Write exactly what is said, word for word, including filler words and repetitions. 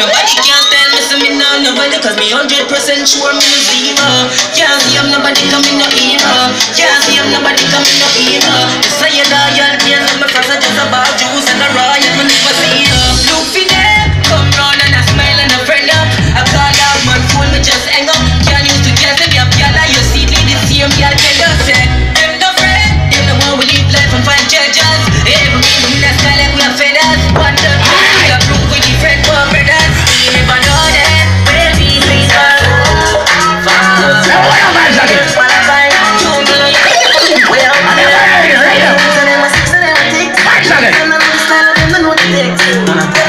Nobody can tell me so me now nobody, cause me hundred percent sure me no zero. Can't see I'm nobody coming no hero. Can't see I'm nobody coming no hero. You say you're loyal, yes, I'm a friend, I just about Jews and a royal, me never see you. Look for them, come round and I smile and a friend up. I call out man phone, me just hang up. Can't use to guess if you're girl, you see the same girl tell us say them no friend, them the one we live life and find treasures. Every minute in the sky like we are feathers. What the we are proof with different poor brothers. We never know them, where we see them. Well,